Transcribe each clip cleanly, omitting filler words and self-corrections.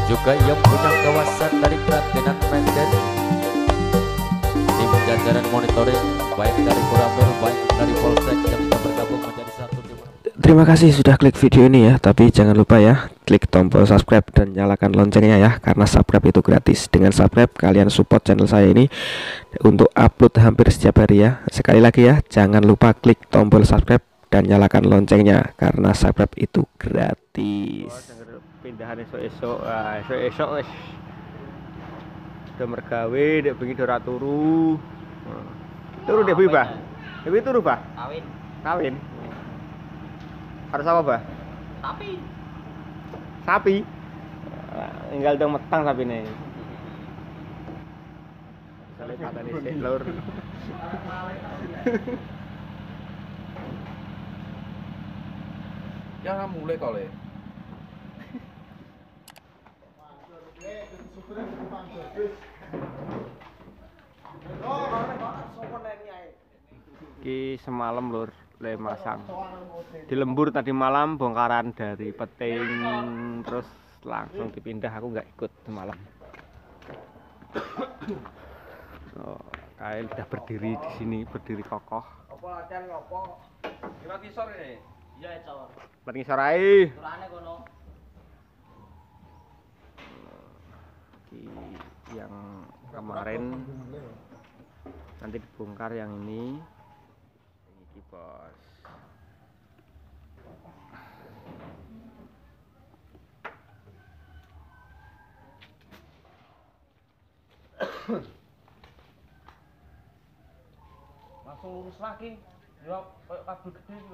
juga yang punya kawasan dari Kratenan Menden, tim jajaran monitoring baik dari Koramil baik dari Polsek yang sudah bergabung menjadi satu tim. Terima kasih sudah klik video ini ya, tapi jangan lupa ya klik tombol subscribe dan nyalakan loncengnya ya, karena subscribe itu gratis. Dengan subscribe kalian support channel saya ini untuk upload hampir setiap hari ya. Sekali lagi ya, jangan lupa klik tombol subscribe dan nyalakan loncengnya karena subscribe itu gratis. Pindahan esok-esok, esok-esok wis udah mergawe, dek bengi ora turu. Turu dek Bah. Dewi turu Bah. Kawin. Kawin. Harus apa Bah? Tapi Sapi. Tinggal dong metang sapi nih. Misalnya kata nih sih lur. Ya mulai kali. Ki semalam lur le masang di lembur tadi malam, bongkaran dari peting terus langsung dipindah, aku nggak ikut semalam. Oh, kayak udah berdiri di sini, berdiri kokoh. apa latihan ngopo? Gimana kisor ini? Iya, Cor. Mengisor ae. Turane kono. Ki yang kemarin nanti dibongkar, yang ini bos. Langsung lurus lagi. Ya kayak kabel gede gitu.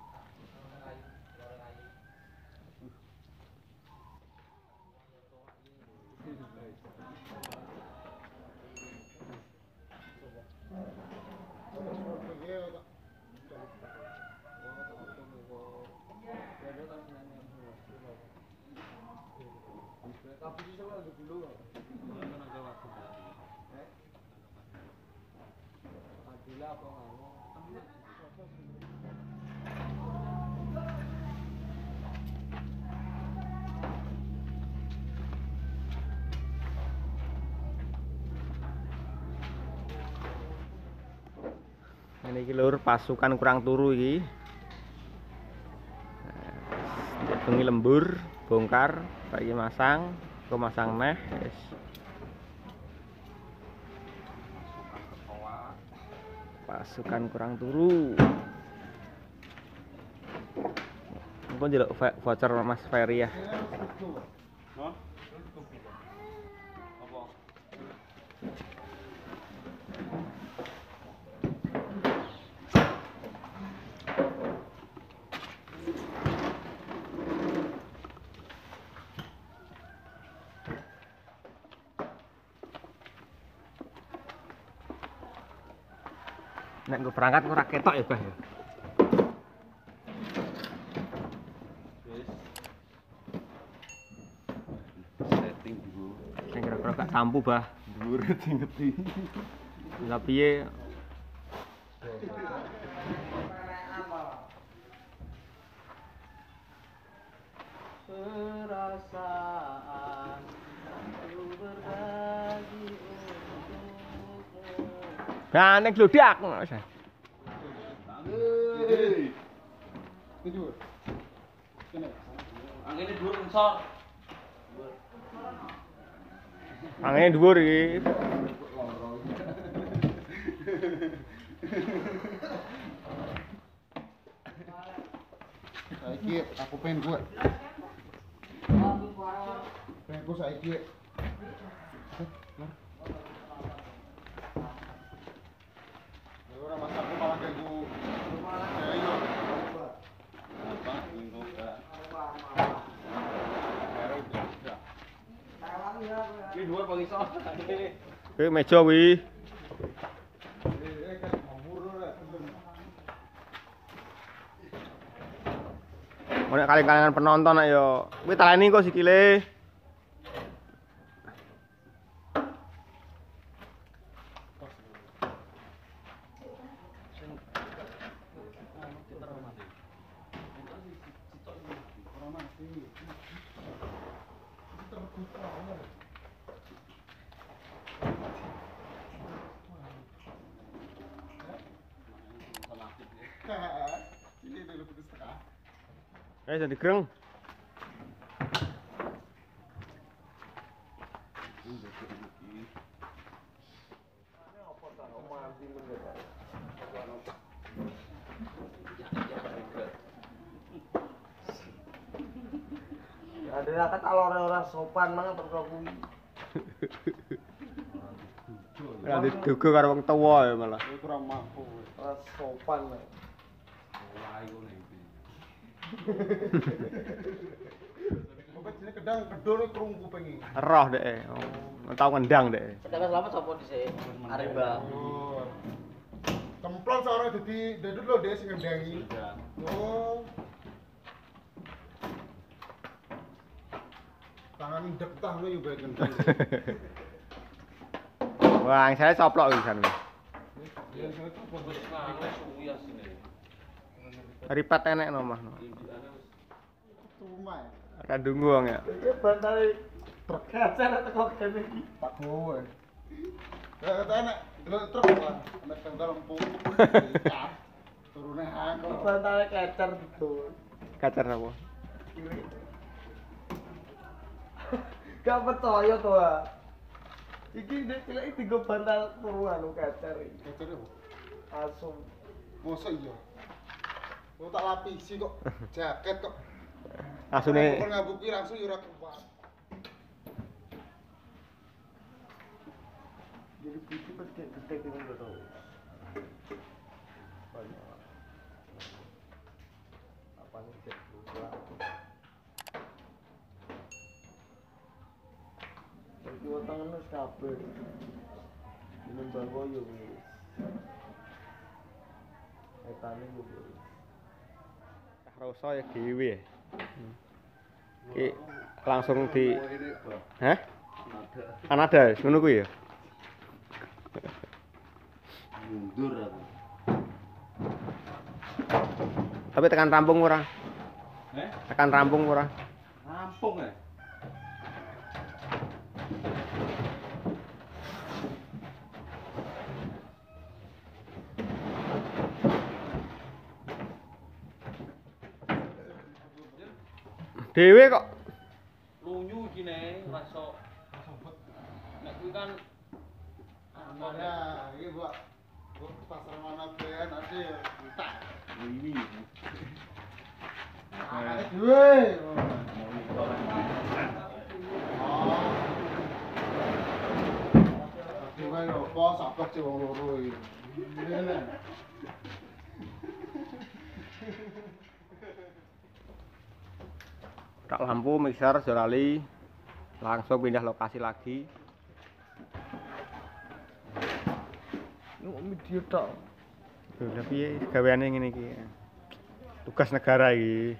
Ini iki lur, pasukan kurang turu iki. Bengi lembur, bongkar, bagi masang, aku masang neh, wis. Pasukan kurang turu. Engko njeluk voucher Mas Ferry ya. Nek gue berangkat ora ketok ya, Bah ya. Setting dulu. Sing kira-kira gak tampu, Bah. Dhuwur ngeti. Lah piye? Perasaan ku berbagi untukmu. Nah, nek glodak. Angine dhuwur ensor. Angene dhuwur iki. Saiki aku pengen gue. Pengen gue saiki. Ora masakku malah ganggu. Ayo. Apa minggu ya. Ini dhuwur Bang Iso. Kuwi meja wi. Nek kali-kalingan penonton ayo. Kuwi taleni kok sikile. Ini dulu putus setengah. Jadi gereng. Ada kata orang sopan banget perkara kuwi. Ora diduga karo wong tuwa ya malah. Ini kurang mampu. Ora sopan. Bapak sini kedang kedor kerung kuping iki. Roh dek. Oh, tau ngendang dek. Sedangkan selamat sapa dhisik? Arimba. Oh. Kemplon seorang jadi dedut lo dia sing ngendangi. Oh. Tangan dektah lo juga ngendang. Wah, saya coplok iki jan. Dia sing itu fokus Ripat enek no mah. rumah. Kandunggu wong ya. Iki bantal terkacar teko kene iki. Tak gowe. Ya kata enak, lo truk lah. Nek tanggal lempung. Turune aku. Bantal kacar betul. Kacar apa? Gak percaya to. Iki nek cilek digo bantal turu anu kacar iki. Kecere apa? Asum. Mosok iya. Lo tak lapisi kok jaket kok. Asune Kok ngabuki langsung yo ora kuat. Jadi pipi pas kayak gede gitu enggak tahu. Apa nih cek dua. Iki tangan wis kabeh. Minum bawa yo wis. Etane yo wis. rasa ya dhewe. Ki langsung di Hah? Anada, ngono kuwi ya. Mundur aku. Tapi tekan rampung ora? Tekan rampung ora? Rampung ya? Dewe kok Lunyu iki ne, rasa nek kuwi kan Nah, ini buat pasar mana ben nanti entah. ini. Ada dua. Oh. Dua yo, bos apa sih wong loro iki? Ini. tak lampu mixer Jorali langsung pindah lokasi lagi. Video tok. Lha piye gaweane ngene iki? Tugas negara iki.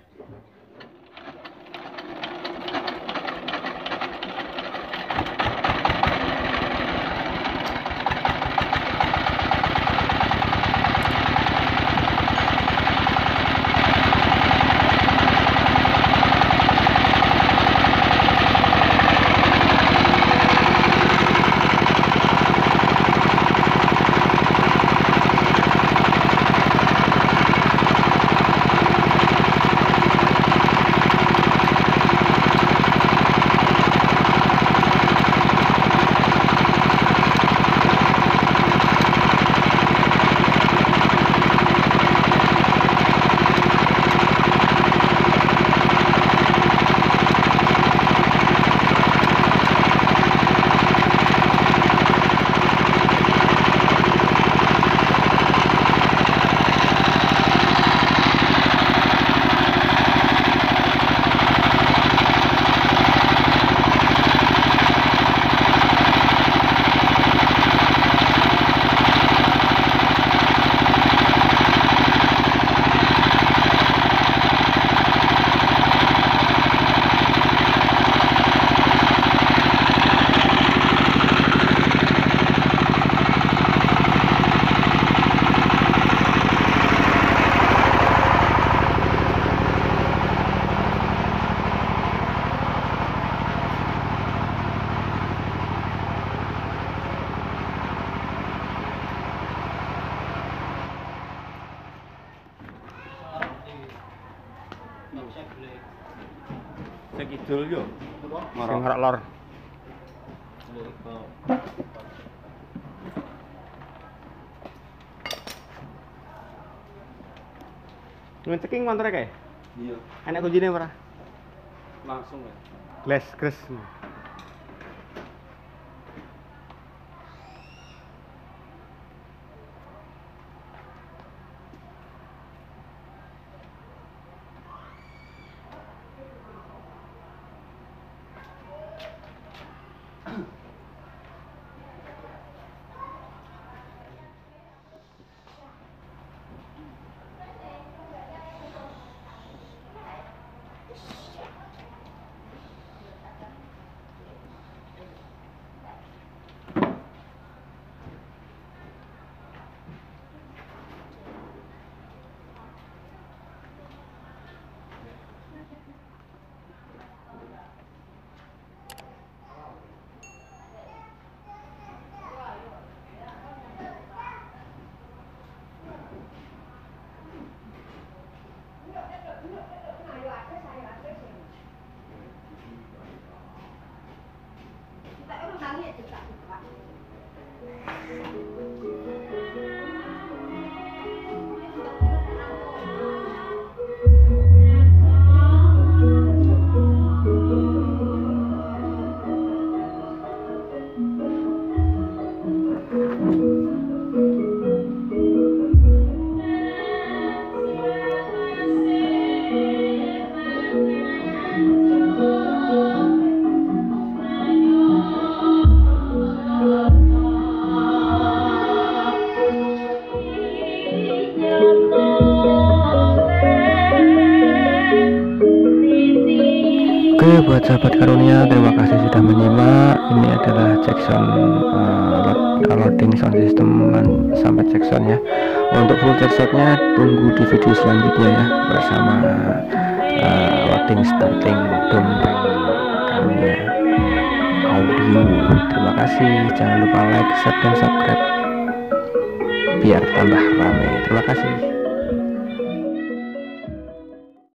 Sekidul yo. Sing ngarep lor. Ngeceking montore kae. Iya, Enak kuncine ora? langsung ya. Glas kres. Oke, buat sahabat karunia, terima kasih sudah menyimak. Ini adalah Jackson loading sound system sampai Jackson ya. Untuk full Jacksonnya tunggu di video selanjutnya ya, bersama loading starting dompeng karunia audio. Terima kasih, jangan lupa like, share, dan subscribe biar tambah rame. Terima kasih.